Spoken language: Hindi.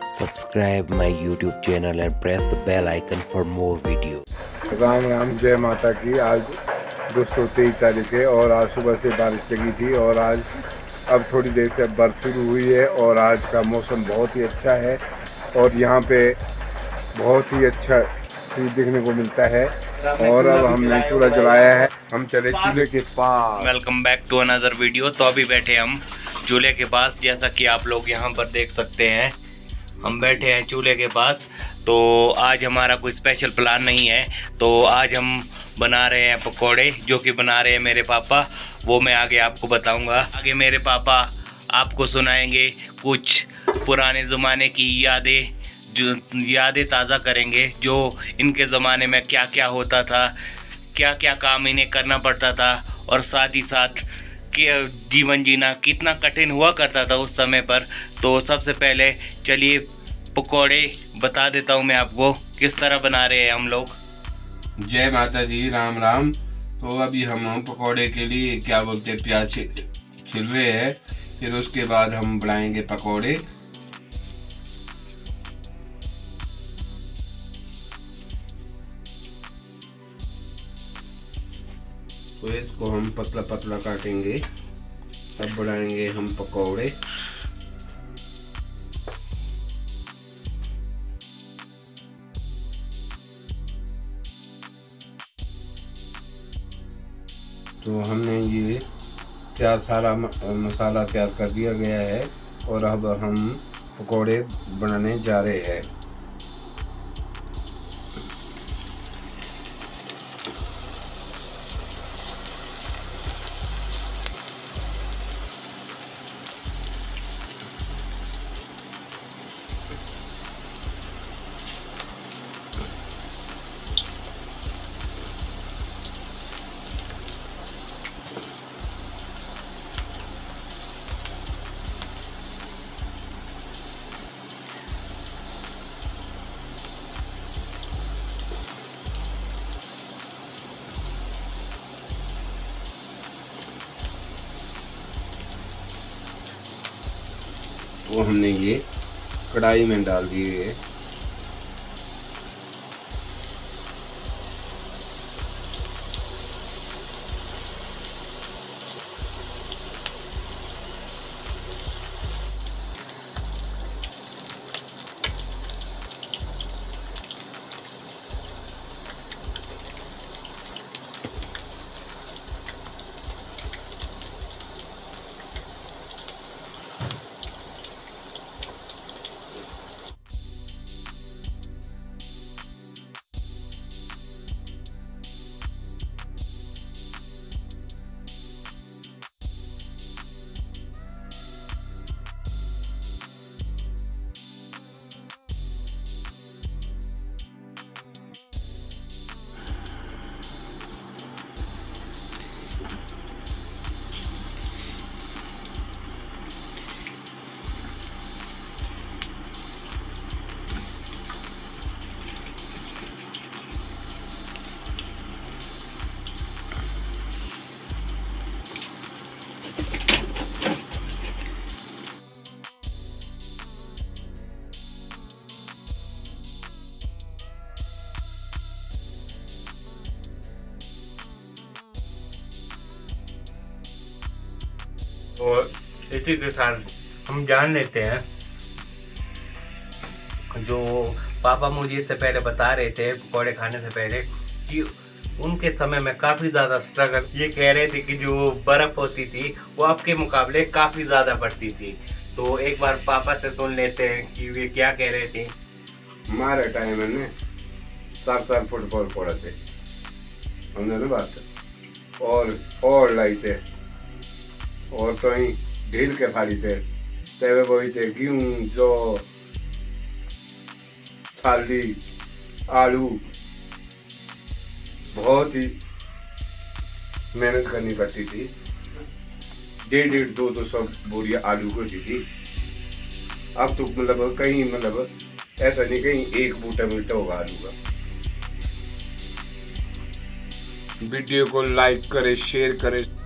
Subscribe my YouTube channel and press the bell icon for more videos. Ram Ram, जय माता की। आज दोस्तों 23 तारीख है और आज सुबह से बारिश लगी थी और आज अब थोड़ी देर से बर्फ़ शुरू हुई है और आज का मौसम बहुत ही अच्छा है और यहाँ पे बहुत ही अच्छा चीज़ देखने को मिलता है। और अब हमने चूल्हा जलाया है, हम चले चूल्हे के पास। Welcome back to another video. तो अभी बैठे हम चूल्हे के पास, जैसा कि आप लोग यहाँ पर देख सकते हैं, हम बैठे हैं चूल्हे के पास। तो आज हमारा कोई स्पेशल प्लान नहीं है। तो आज हम बना रहे हैं पकोड़े, जो कि बना रहे हैं मेरे पापा। वो मैं आगे आपको बताऊंगा। आगे मेरे पापा आपको सुनाएंगे कुछ पुराने ज़माने की यादें, जो यादें ताज़ा करेंगे, जो इनके ज़माने में क्या क्या होता था, क्या क्या काम इन्हें करना पड़ता था, और साथ ही साथ कि जीवन जीना कितना कठिन हुआ करता था उस समय पर। तो सबसे पहले चलिए पकोड़े बता देता हूँ मैं आपको किस तरह बना रहे हैं हम लोग। जय माता जी, राम राम। तो अभी हम पकोड़े के लिए क्या बोलते हैं, प्याज छिल रहे हैं, फिर उसके बाद हम बनाएंगे पकोड़े। तो इसको हम पतला पतला काटेंगे, तब बनाएंगे हम पकोड़े। तो हमने ये सारा मसाला तैयार कर दिया गया है और अब हम पकोड़े बनाने जा रहे हैं। वो हमने ये कढ़ाई में डाल दिए है। और इसी के साथ हम जान लेते हैं, जो पापा मुझे इससे पहले बता रहे थे पकौड़े खाने से पहले, कि उनके समय में काफ़ी ज़्यादा स्ट्रगल, ये कह रहे थे कि जो बर्फ़ होती थी वो आपके मुकाबले काफ़ी ज़्यादा बढ़ती थी। तो एक बार पापा से सुन लेते हैं कि वे क्या कह रहे थे। हमारे टाइम में 7 फुटबॉल पड़े थे हमने ना बात, और लाई थे और तो ही ढील के फाड़ी थे, तेरे वही थे गेहूँ, जो छाली, आलू, बहुत ही मेहनत करनी पड़ती थी। 1.5-200 बोरियां आलू को दी थी। अब तो मतलब कहीं, मतलब ऐसा नहीं कहीं एक बूटा मिलता होगा आलू का। वीडियो को लाइक करें, शेयर करें।